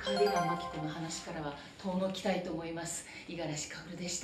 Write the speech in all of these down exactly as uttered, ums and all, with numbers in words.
カーディガンマキコの話からは遠のきたいと思います。五十嵐薫でした。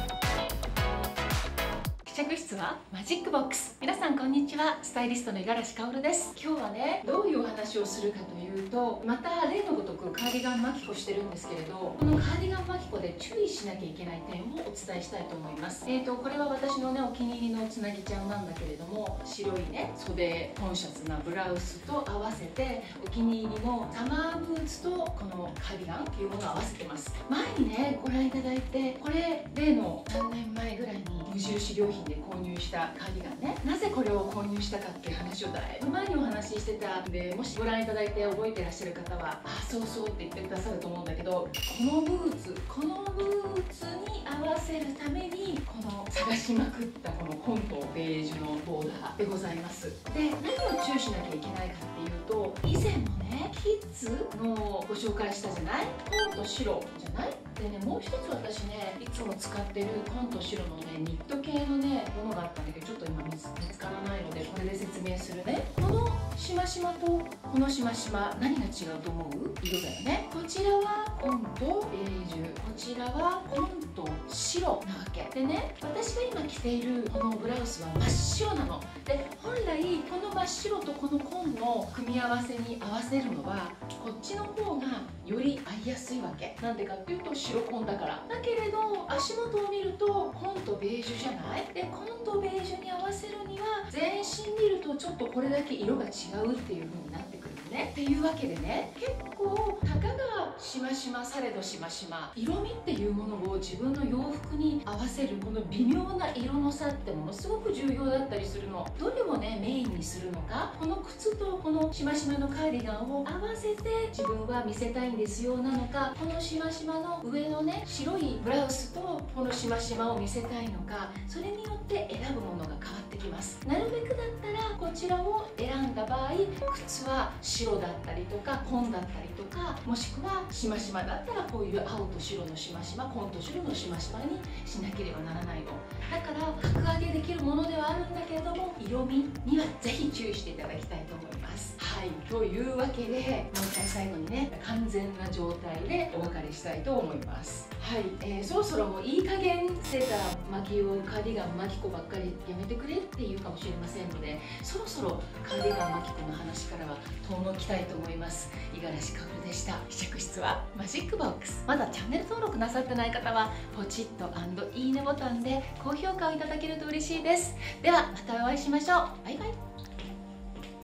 試着室はマジックボックス。皆さんこんにちは、スタイリストの五十嵐薫です。今日はね、どういうお話をするかというと、また例のごとくカーディガンマキコしてるんですけれど、このカーディガンマキコで注意しなきゃいけない点をお伝えしたいと思います。えーとこれは私のねお気に入りのつなぎちゃんなんだけれども、白いね袖コンシャスなブラウスと合わせてお気に入りのサマーブーツとこのカーディガンっていうものを合わせてます。前にねご覧いただいて、これ例のさんねんまえぐらいに無印良品で購入したカーディガンね、なぜこれを購入したかっていう話をだいぶ前にお話ししてたんで、もしご覧いただいて覚えてらっしゃる方はああそうそうって言ってくださると思うんだけど、このブーツこのブーツに合わせるためにこの探しまくったこの紺とベージュのボーダーでございます。で、何を注意しなきゃいけないかっていうと、以前もねキッズのご紹介したじゃない、紺と白じゃない。でね、もう一つ私ねいつも使ってる紺と白のねニット系のねものがあったんだけど、ちょっと今見つからないのでこれで説明するね。このしましまとこのしましま、何が違うと思う？色だよね。こちらは紺とベージュ、こちらは紺と白なわけでね、私が今着ているこのブラウスは真っ白なので、本来この真っ白とこの紺の組み合わせに合わせるのはこっちの方がより合いやすいわけ。なんでかっていうと白紺だから。だけれど足元を見ると紺とベージュじゃない。で紺とベージュに合わせるには全身見るとちょっとこれだけ色が違うっていう風になってくるのね。っていうわけでね、結構たかがしましまされどしましま、色味っていうものを自分の洋服に合わせるこの微妙な色の差ってものすごく重要だったりするの。どれをねメインにするのか、この靴とこのしましまのカーディガンを合わせて自分は見せたいんですよなのか、このしましまの上のね白いブラウスとこのしましまを見せたいのか、それによって選ぶものが変わってきます。なるべくだったらこちらを選んだ場合、靴は白だったりとか紺だったりとか、もしくはしましまだったらこういう青と白のしましま、紺と白のしましまにしなければならないの。だから格上げできるものではあるんだけれども、色味にはぜひ注意していただきたいと思います。はい、というわけでもう一回最後にね完全な状態でお別れしたいと思います。はい、えー、そろそろもういい加減セーター巻きをカーディガン巻き子ばっかりやめてくれっていうかもしれませんので、そろそろカーディガン巻き子の話からは遠のきたいと思います。五十嵐薫でした。試着室はマジックボックス。まだチャンネル登録なさってない方はポチッと&いいねボタンで高評価をいただけると嬉しいです。ではまたお会いしましょう。バイバイ。